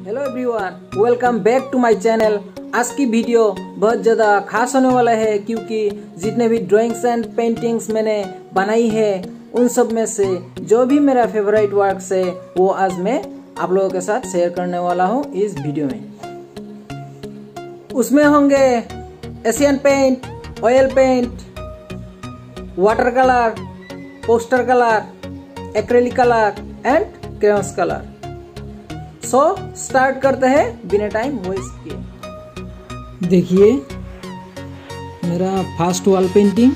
Hello everyone, welcome back to my channel. आज की video बहुत ज़्यादा खास होने वाला है क्योंकि जितने भी ड्राइंग्स एंड पेंटिंग्स मैंने बनाई है उन सब में से जो भी मेरा फेवरेट वर्क्स है वो आज मैं आप लोगों के साथ शेयर करने वाला हूँ इस वीडियो में। उसमें होंगे Asian paint, oil paint, water colour, poster colour, acrylic colour and crayons colour. So start करते हैं बिना टाइम वेस्ट किए। देखिए मेरा फर्स्ट वॉल पेंटिंग,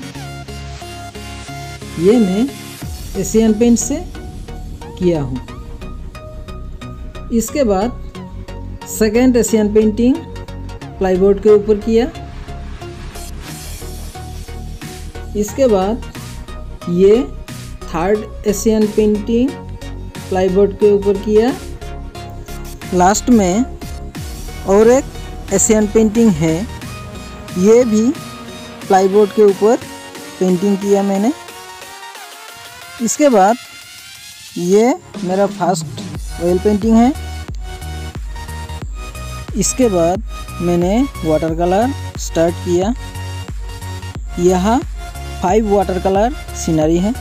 ये मैं एशियन पेंट से किया हूँ। इसके बाद सेकेंड एशियन पेंटिंग प्लाईबोर्ड के ऊपर किया। इसके बाद ये थर्ड एशियन पेंटिंग प्लाईबोर्ड के ऊपर किया। लास्ट में और एक एशियन पेंटिंग है, ये भी प्लाईबोर्ड के ऊपर पेंटिंग किया मैंने। इसके बाद ये मेरा फर्स्ट ऑयल पेंटिंग है। इसके बाद मैंने वाटर कलर स्टार्ट किया। यहाँ 5 वाटर कलर सीनरी है।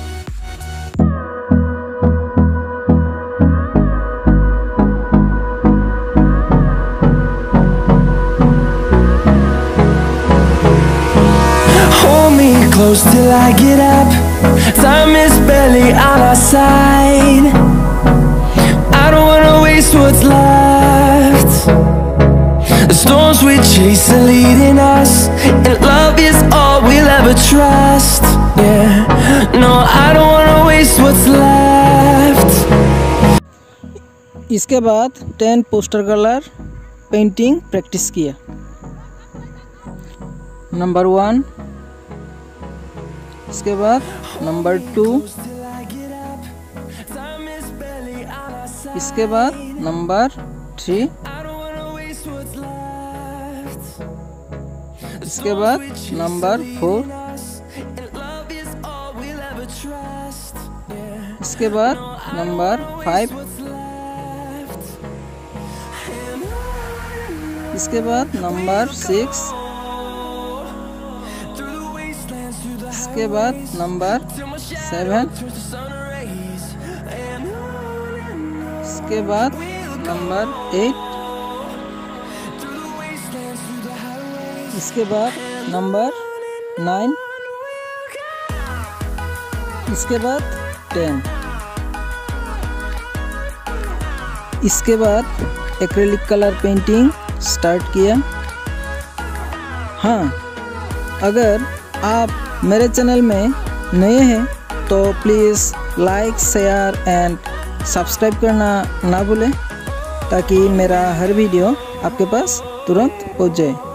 Close till I get up. Time is barely on our side. I don't wanna waste what's left. The storms we chase are leading us, and love is all we'll ever trust. Yeah, no, I don't wanna waste what's left. इसके बाद 10 poster colour painting practice किया। Number 1, इसके बाद number 2, इसके बाद number 3, इसके बाद number 4, इसके बाद नंबर 5, इसके बाद नंबर 6, इसके बाद नंबर 7, इसके बाद नंबर 8, इसके बाद नंबर 9, इसके बाद 10। इसके बाद एक्रेलिक कलर पेंटिंग स्टार्ट किया। हाँ, अगर आप मेरे चैनल में नए हैं तो please like, share and subscribe करना ना भूलें ताकि मेरा हर वीडियो आपके पास तुरंत पहुंच जाए।